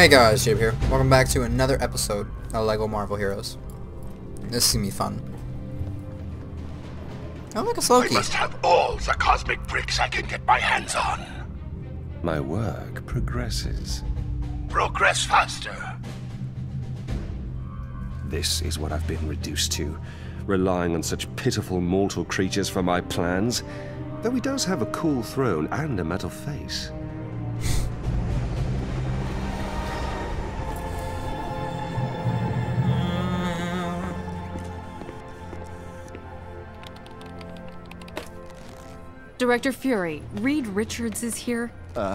Hey guys, Jib here. Welcome back to another episode of LEGO Marvel Heroes. This is gonna be fun. Oh, look, it's Loki. I must have all the cosmic bricks I can get my hands on. My work progresses. Progress faster. This is what I've been reduced to, relying on such pitiful mortal creatures for my plans. Though he does have a cool throne and a metal face. Director Fury, Reed Richards is here.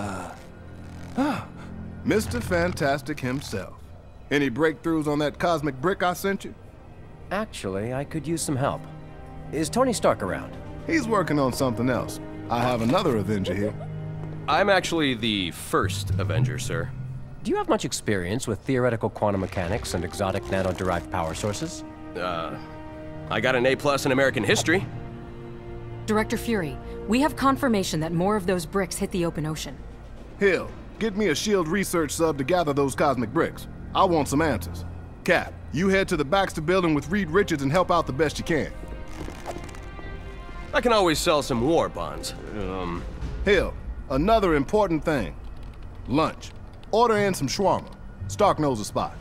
Mr. Fantastic himself. Any breakthroughs on that cosmic brick I sent you? Actually, I could use some help. Is Tony Stark around? He's working on something else. I have another Avenger here. I'm actually the first Avenger, sir. Do you have much experience with theoretical quantum mechanics and exotic nano-derived power sources? I got an A+ in American history. Director Fury, we have confirmation that more of those bricks hit the open ocean. Hill, get me a SHIELD research sub to gather those cosmic bricks. I want some answers. Cap, you head to the Baxter building with Reed Richards and help out the best you can. I can always sell some war bonds. Hill, another important thing. Lunch. Order in some shawarma. Stark knows a spot.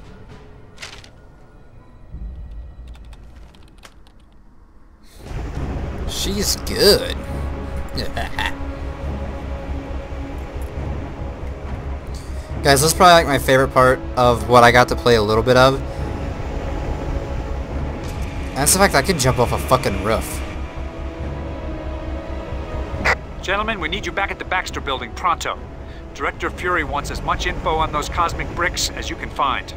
She's good. Guys, this is probably like my favorite part of what I got to play a little bit of. And that's the fact that I can jump off a fucking roof. Gentlemen, we need you back at the Baxter building pronto. Director Fury wants as much info on those cosmic bricks as you can find.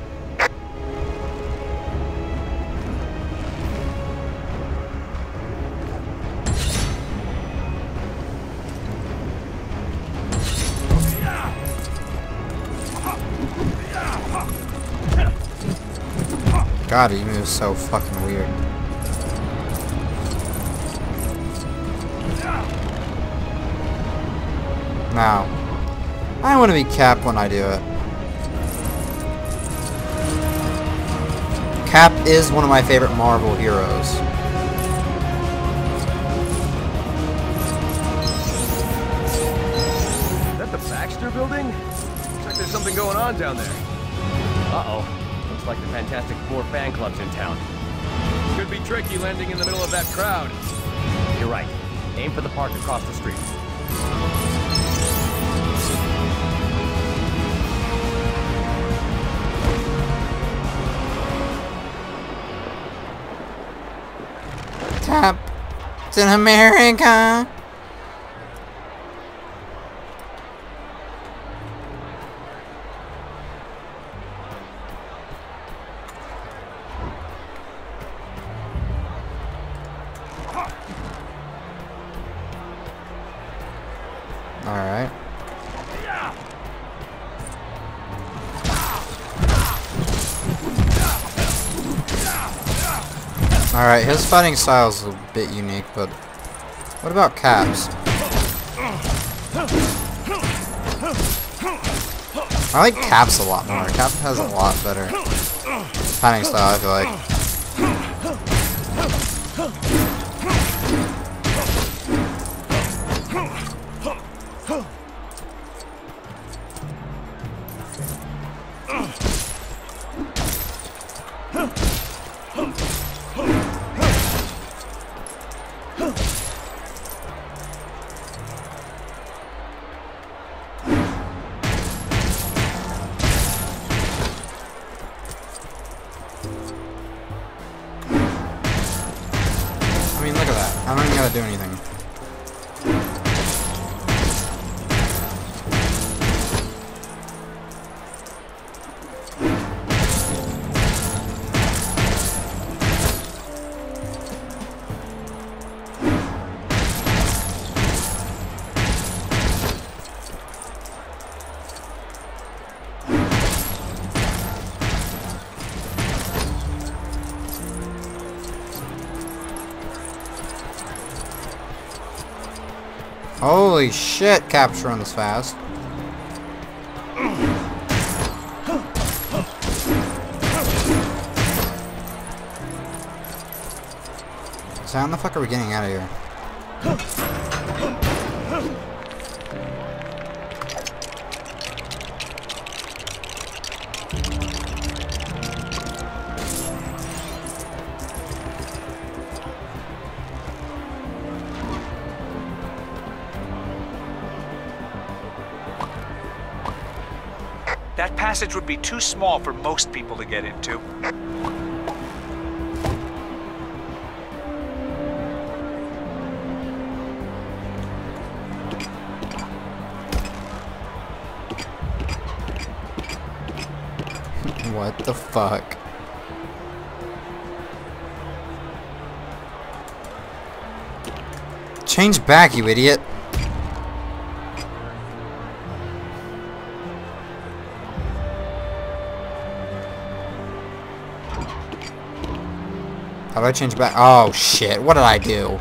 God, he moves so fucking weird. Now, I want to be Cap when I do it. Cap is one of my favorite Marvel heroes. Is that the Baxter building? Looks like there's something going on down there. Uh-oh. Looks like the Fantastic Four fan club's in town. Could be tricky landing in the middle of that crowd. You're right. Aim for the park across the street. Captain America. Alright. Alright, his fighting style is a bit unique, but what about Cap's? I like Cap's a lot more. Cap has a lot better fighting style, I feel like. I mean, look at that. I don't even gotta do anything. Holy shit, Cap's running this fast. So how the fuck are we getting out of here? That passage would be too small for most people to get into. What the fuck? Change back, you idiot. How do I change back? Oh shit, what did I do?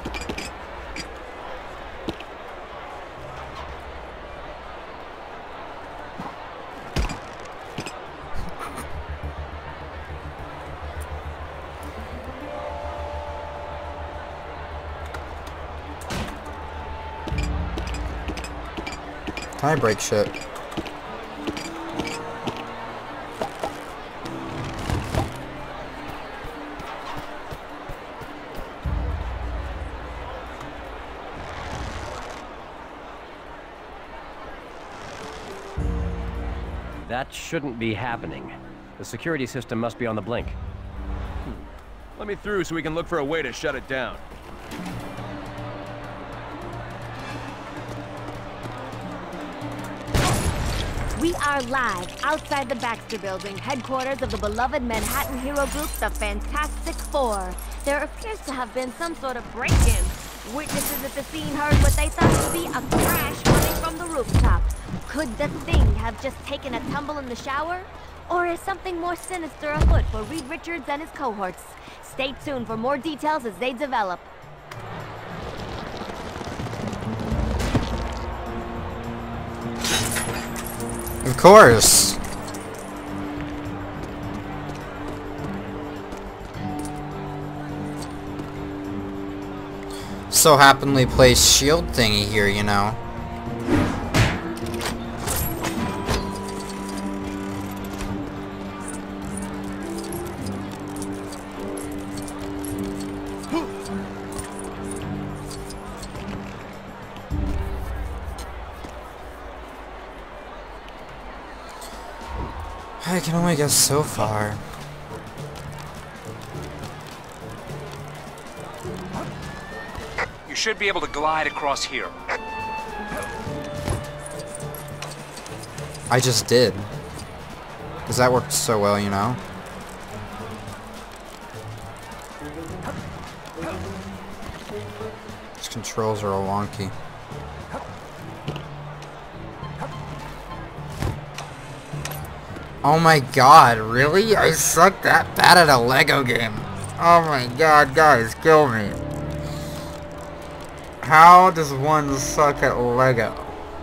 Can I break shit? That shouldn't be happening. The security system must be on the blink. Let me through so we can look for a way to shut it down. We are live outside the Baxter Building, headquarters of the beloved Manhattan hero group, the Fantastic Four. There appears to have been some sort of break-in. Witnesses at the scene heard what they thought to be a crash coming from the rooftop. Could the thing have just taken a tumble in the shower? Or is something more sinister afoot for Reed Richards and his cohorts? Stay tuned for more details as they develop. Of course. So happily placed shield thingy here, you know. I can only get so far. You should be able to glide across here. I just did. Because that worked so well, you know? These controls are all wonky. Oh my god, really? I suck that bad at a Lego game. Oh my god, guys, kill me. How does one suck at Lego?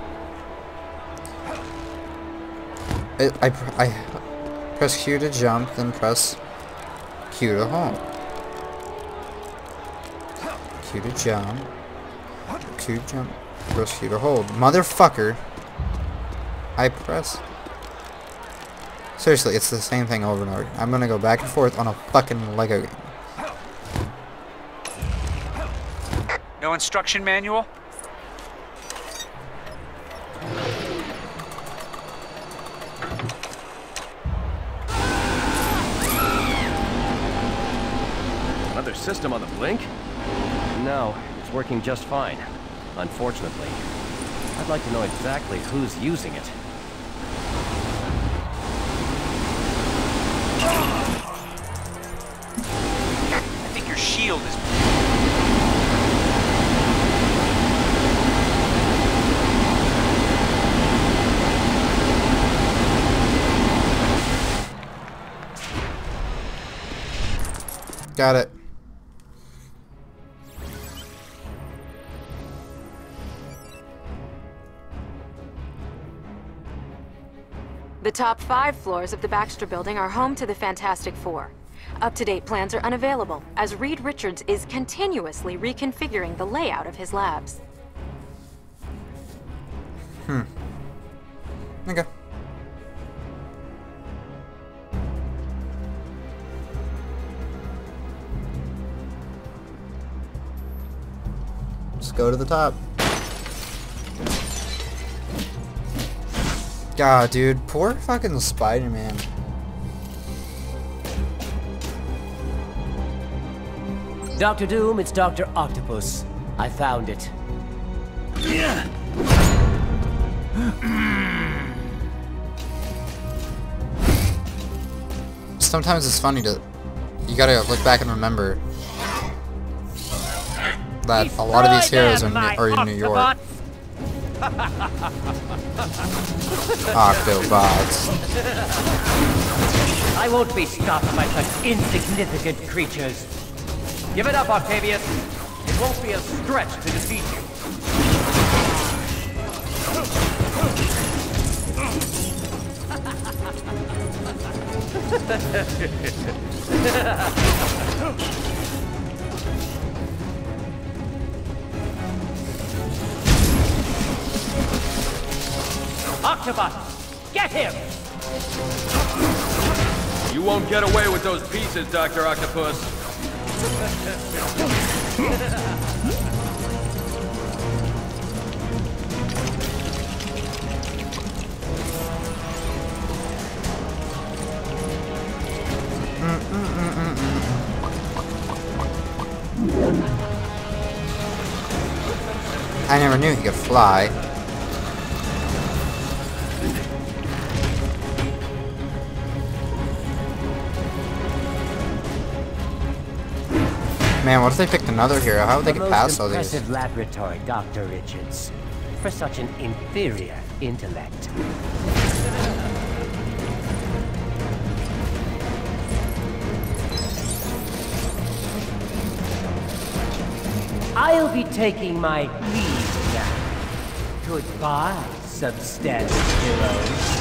I press Q to jump, then press Q to hold. Q to jump. Q to jump. Press Q to hold. Motherfucker. I press... Seriously, it's the same thing over and over. I'm gonna go back and forth on a fucking Lego game. No instruction manual? Another system on the blink? No, it's working just fine. Unfortunately. I'd like to know exactly who's using it. I think your shield is... Got it. The top 5 floors of the Baxter Building are home to the Fantastic Four. Up-to-date plans are unavailable, as Reed Richards is continuously reconfiguring the layout of his labs. Okay. Let's go to the top. God, dude, poor fucking Spider-Man. Dr. Doom, it's Dr. Octopus. I found it. Sometimes it's funny to... You gotta look back and remember that a lot of these heroes are in New York. Octobots. I won't be stopped by such insignificant creatures. Give it up, Octavius. It won't be a stretch to defeat you. Octobot, get him! You won't get away with those pieces, Dr. Octopus. I never knew he could fly. Man, what if they picked another hero? How would they get past all these? Impressive laboratory, Dr. Richards, for such an inferior intellect. I'll be taking my leave now. Goodbye, substandard heroes.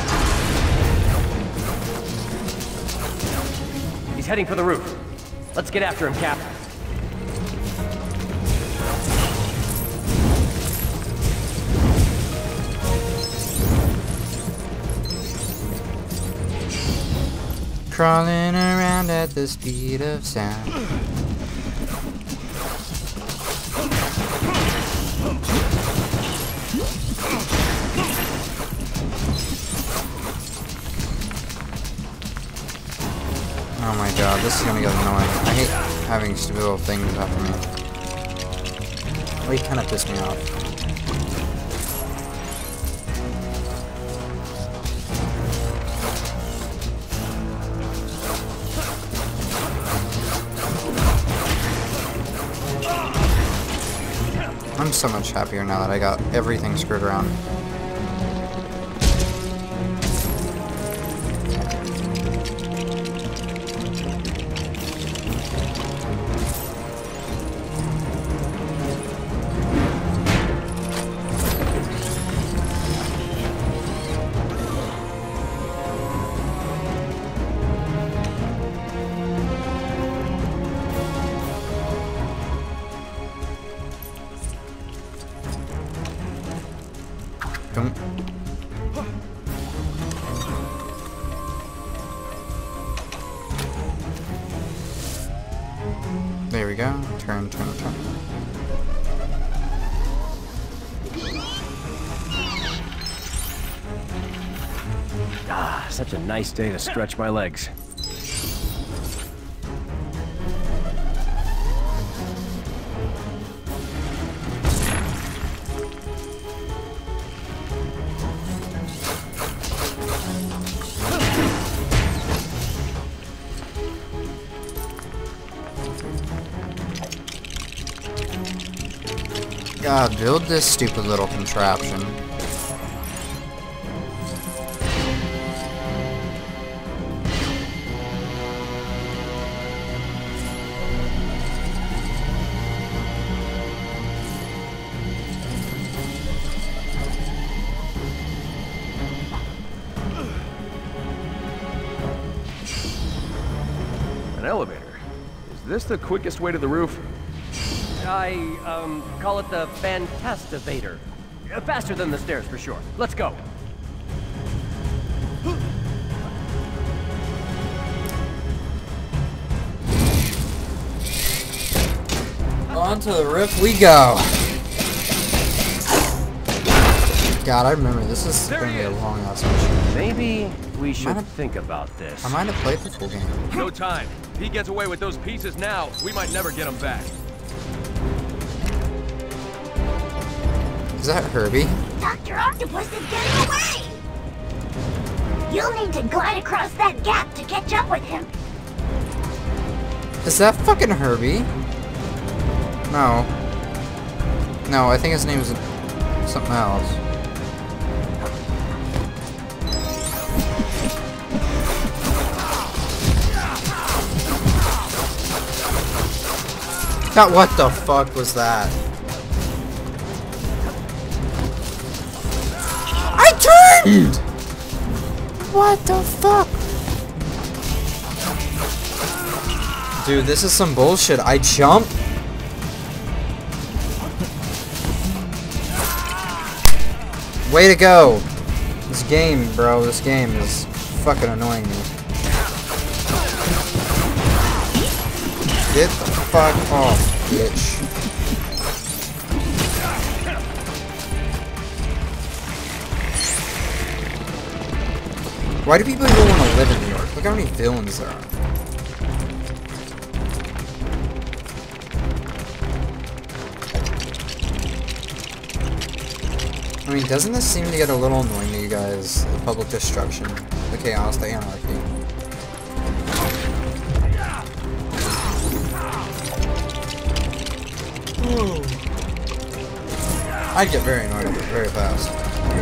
He's heading for the roof. Let's get after him, Cap. Crawling around at the speed of sound. Oh my god, this is gonna get annoying. I hate having stupid little things after me. Well, he kind of pissed me off. I'm so much happier now that I got everything screwed around. There we go. Turn, turn, turn. Ah, such a nice day to stretch my legs. God, build this stupid little contraption. And elevator. Is this the quickest way to the roof? I call it the Fantastivator. Faster than the stairs, for sure. Let's go. On to the roof we go. God, I remember this is going to be a long ass mission. Maybe we should think about this. I might have played the full game. No time. If he gets away with those pieces now, we might never get them back. Is that Herbie? Dr. Octopus is getting away! You'll need to glide across that gap to catch up with him. Is that fucking Herbie? No. No, I think his name is something else. God, what the fuck was that? I turned! What the fuck? Dude, this is some bullshit. I jumped. Way to go. This game, bro, this game is fucking annoying me. Get the fuck off, bitch. Why do people even want to live in New York? Look how many villains there are. I mean, doesn't this seem to get a little annoying to you guys? The public destruction, the chaos, the anarchy. I'd get very annoyed with it very fast.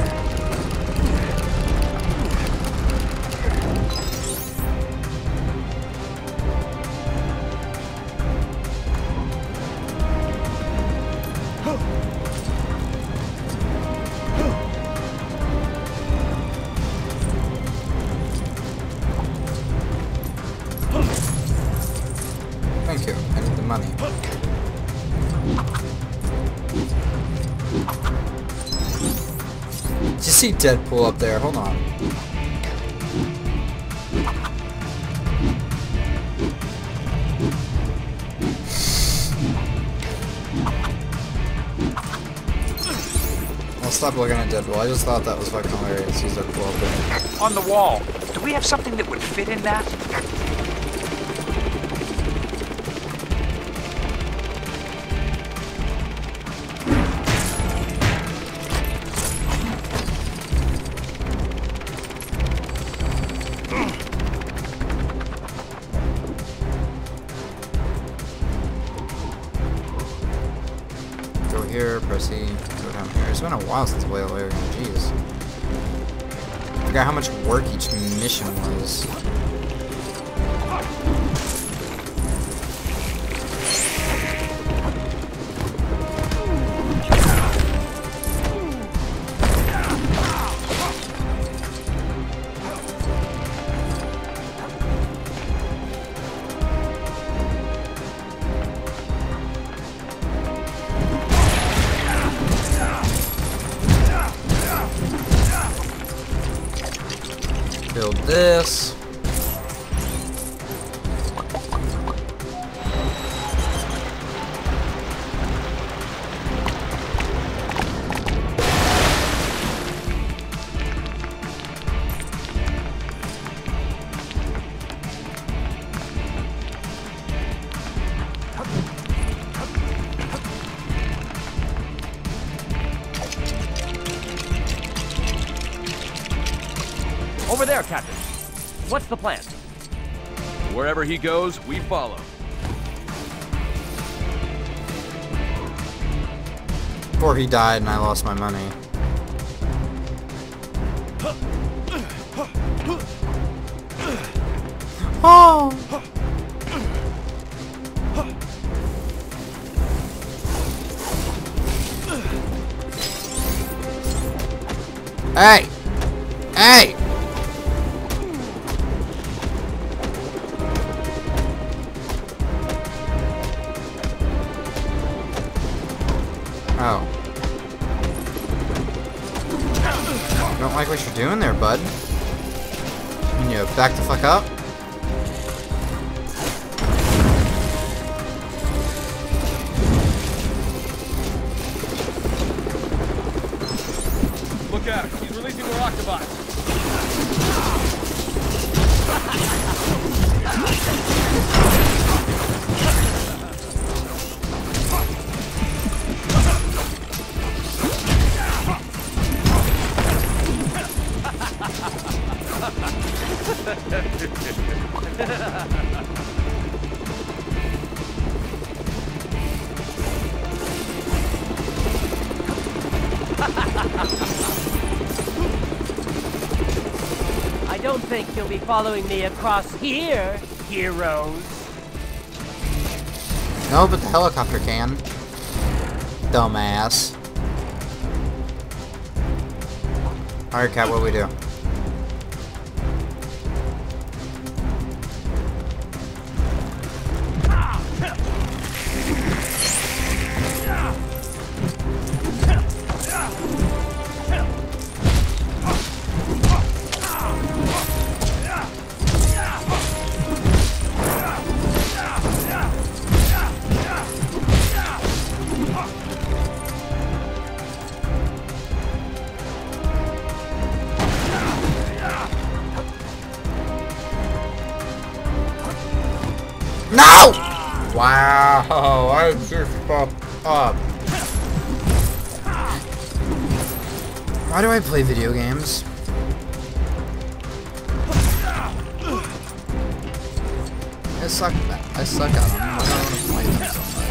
Thank you. I need the money. Did you see Deadpool up there? Hold on. I'll stop looking at Deadpool. I just thought that was fucking hilarious. He's Deadpool up there. On the wall. Do we have something that would fit in that? Go here, press E, go down here. It's been a while since I played Valerian. Jeez. I forgot how much work each mission was. Build this. Over there, Captain. What's the plan? Wherever he goes, we follow. Before he died and I lost my money. Oh! Hey! Hey! Oh. Don't like what you're doing there, bud. Can you back the fuck up? Look out, he's releasing more Octobots. I don't think you'll be following me across here, heroes. No, but the helicopter can. Dumbass. Alright, Cat, what do we do? No! Wow, I just fucked up. Why do I play video games? I suck at them. I don't want to play them so much.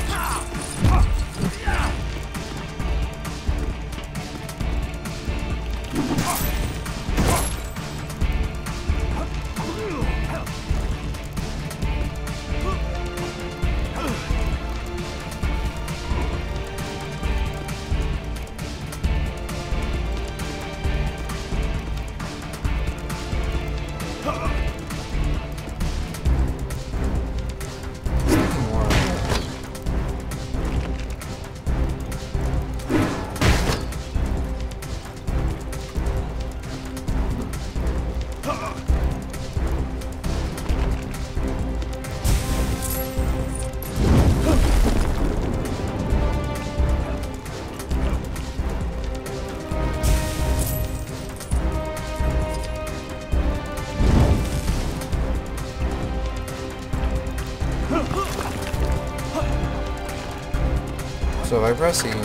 So if I press E,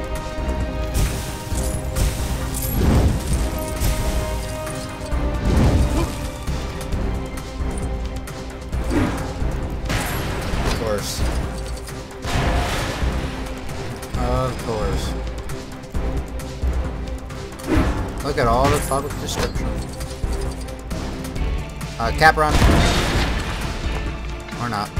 of course. Look at all the public description. Cap run. Or not.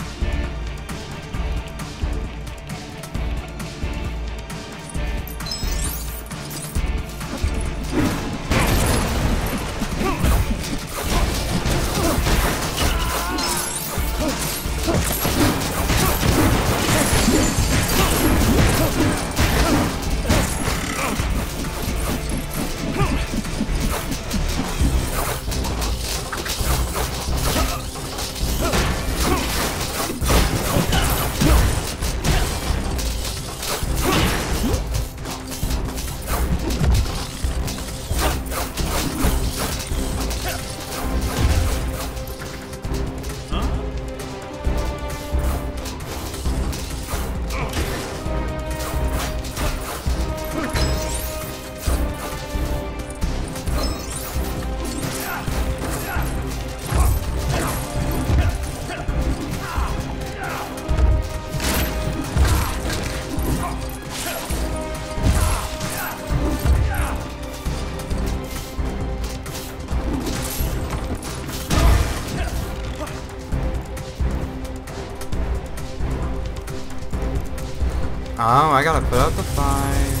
Oh, I gotta put up the fight.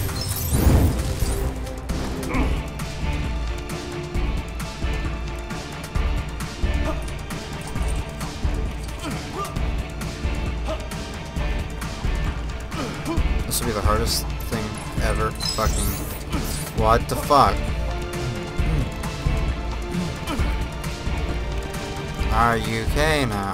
This will be the hardest whatever. Fucking... What the fuck? Are you okay now?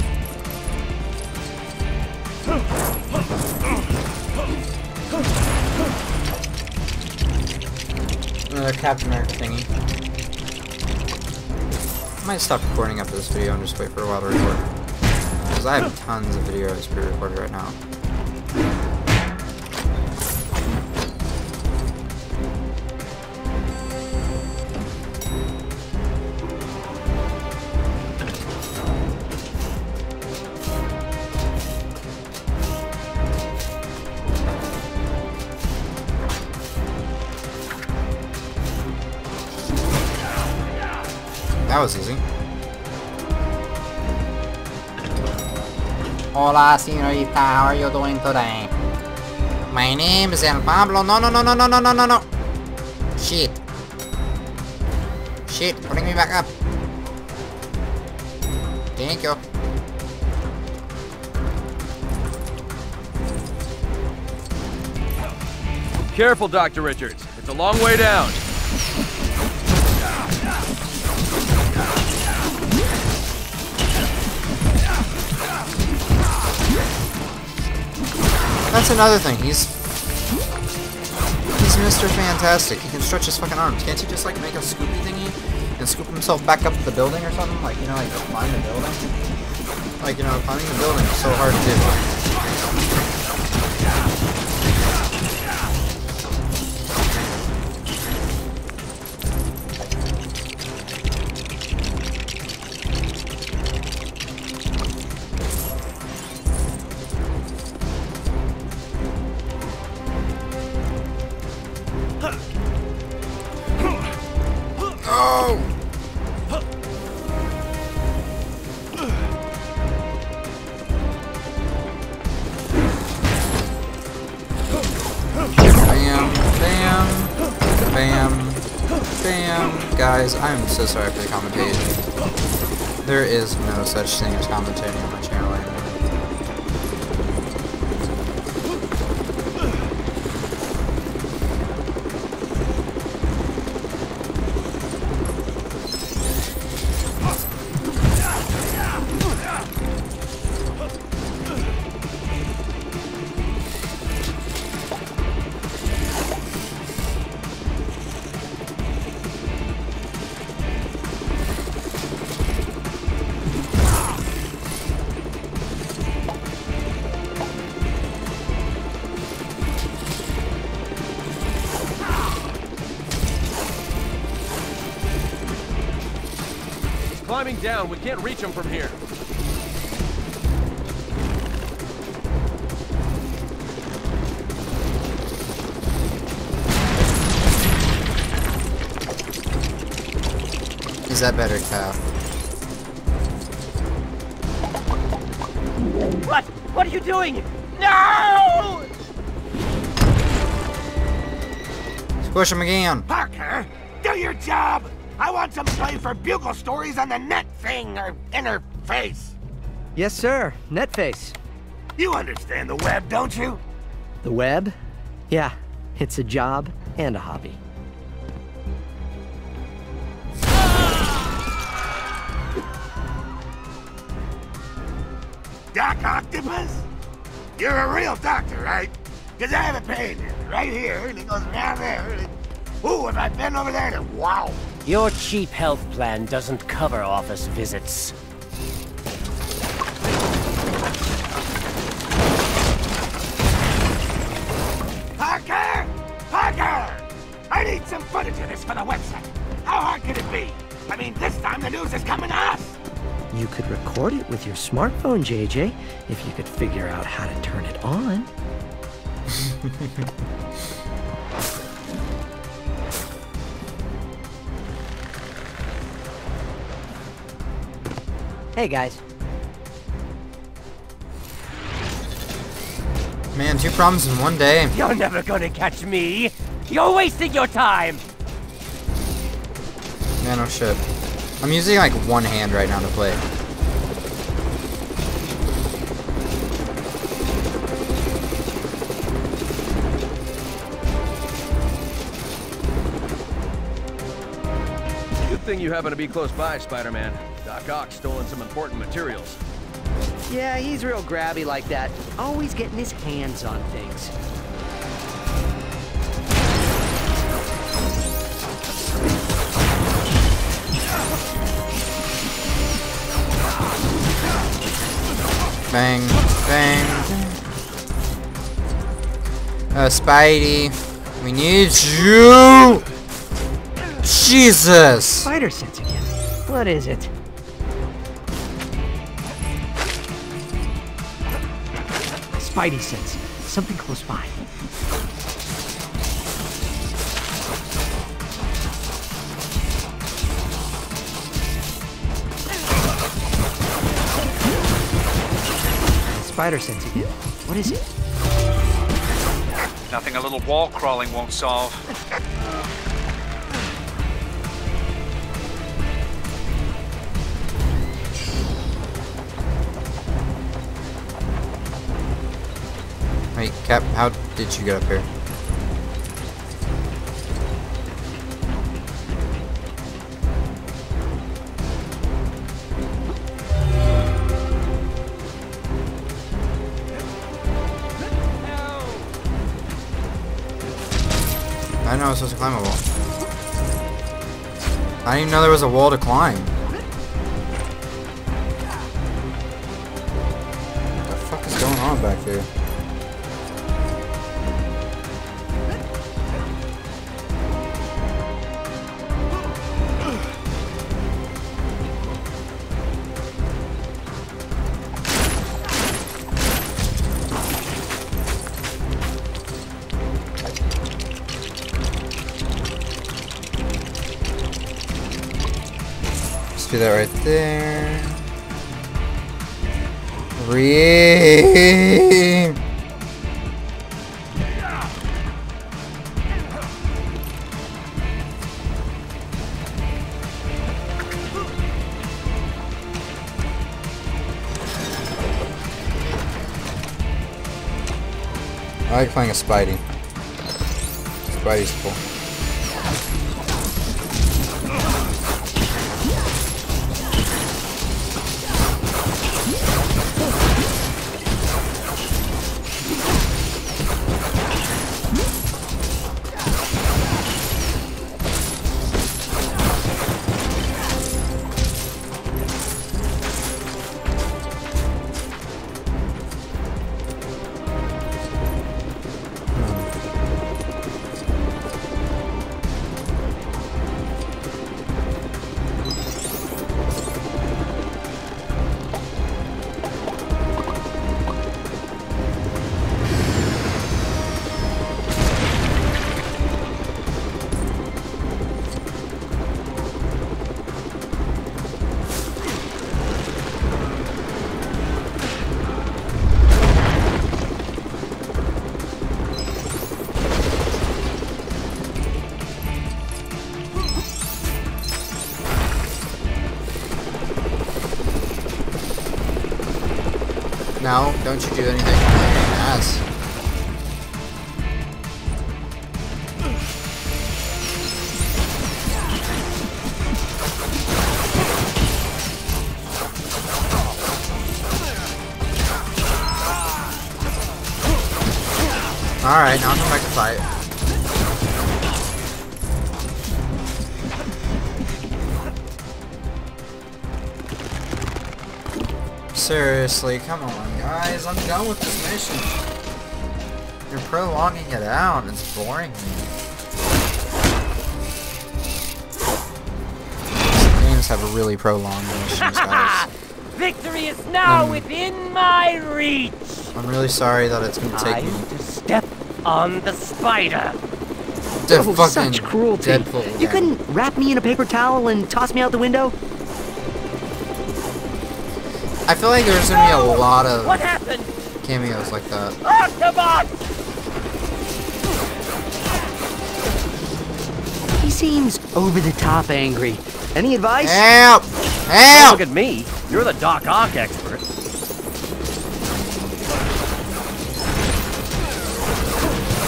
Another Captain America thingy. I might stop recording after this video and just wait for a while to record. Because I have tons of videos pre-recorded right now. That was easy. Hola, señorita. How are you doing today? My name is El Pablo. No, no, no, no, no, no, no, no, no. Shit. Shit. Bring me back up. Thank you. Careful, Dr. Richards. It's a long way down. That's another thing. He's Mr. Fantastic. He can stretch his fucking arms. Can't he just like make a scoopy thingy and scoop himself back up the building or something? Like, you know, like climb the building. Like, you know, climbing the building is so hard to do. Guys, I'm so sorry for the commentation. There is no such thing as commentating on my channel anymore. Climbing down, we can't reach him from here. Is that better, Cal? What? What are you doing? No! Squish him again. Parker, do your job! I want some play for Bugle Stories on the net thing, or interface. Yes, sir. Netface. You understand the web, don't you? The web? Yeah, it's a job and a hobby. Doc Octopus? You're a real doctor, right? Because I have a pain right here, and it goes around there. And ooh, if I've been over there, and wow. Your cheap health plan doesn't cover office visits. Parker! Parker! I need some footage of this for the website. How hard could it be? I mean, this time the news is coming to us. You could record it with your smartphone, JJ, if you could figure out how to turn it on. Hey, guys. Man, 2 problems in one day. You're never gonna catch me! You're wasting your time! Man, oh shit. I'm using like one hand right now to play. thing you happen to be close by, Spider-Man. Doc Ock's stolen some important materials. Yeah, he's real grabby like that. Always getting his hands on things. Bang, bang. Spidey, we need you! Jesus! Spider sense again. What is it? Spidey sense. Something close by. Spider sense again. What is it? Nothing a little wall crawling won't solve. Wait, Cap, how did you get up here? I didn't know I was supposed to climb a wall. I didn't even know there was a wall to climb. What the fuck is going on back there? Do that right there. Ream. I like playing a Spidey. Spidey's cool. No, don't you do anything. Ass. Alright, now I'm going back to fight. Seriously, come on, guys. I'm done with this mission. You're prolonging it out. It's boring me. These games have really prolonged missions, guys. Victory is now within my reach. I'm really sorry that it's gonna take me to step on the spider. Such cruelty. You couldn't wrap me in a paper towel and toss me out the window? I feel like there's gonna be a lot of What happened? cameos like that. Octobot! He seems over the top angry. Any advice? Help! Don't Help! look at me. You're the Doc Ock expert.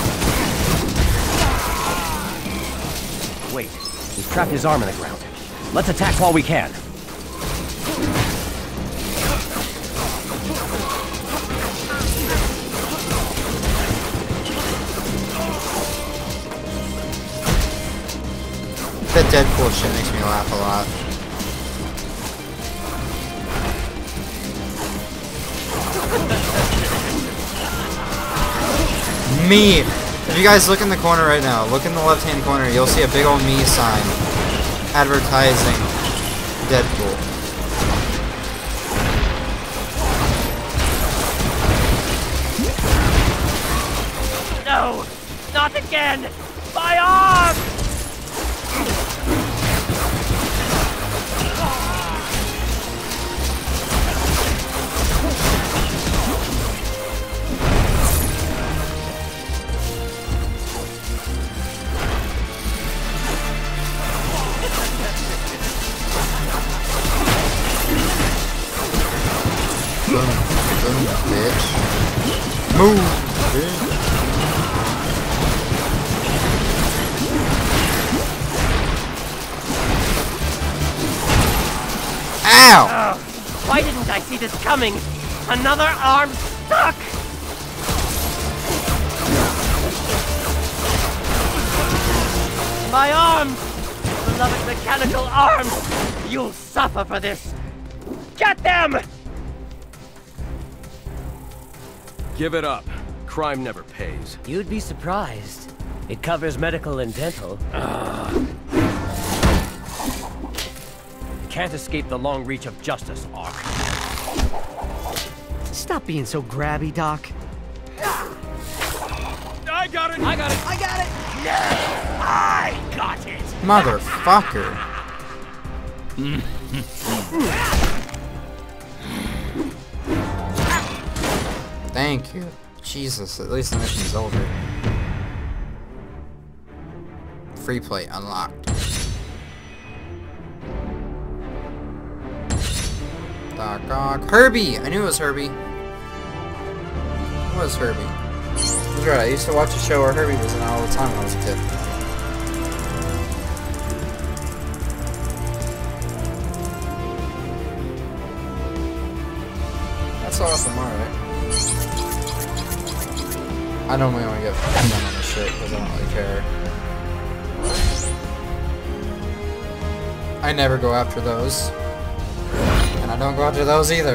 Wait, he's trapped his arm in the ground. Let's attack while we can. That Deadpool shit makes me laugh a lot. Me! If you guys look in the corner right now, look in the left-hand corner, you'll see a big old me sign advertising Deadpool. No! Not again! My arm! Bitch. Move, bitch. Ow! Oh, why didn't I see this coming? Another arm stuck! My arms! Beloved mechanical arms! You'll suffer for this! Get them! Give it up. Crime never pays. You'd be surprised. It covers medical and dental. Can't escape the long reach of justice, Ark. Stop being so grabby, Doc. I got it! I got it! I got it! No! I got it! Motherfucker. Thank you. Jesus, at least the mission's over. Free play unlocked. Doc Ock. Herbie! I knew it was Herbie. It was Herbie. That's right, I used to watch a show where Herbie was in it all the time when I was a kid. That's awesome, alright. I normally only get 10 on this shit because I don't really care. I never go after those. And I don't go after those either.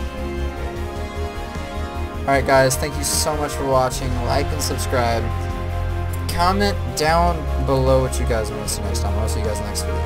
Alright guys, thank you so much for watching. Like and subscribe. Comment down below what you guys want to see next time. I'll see you guys next video.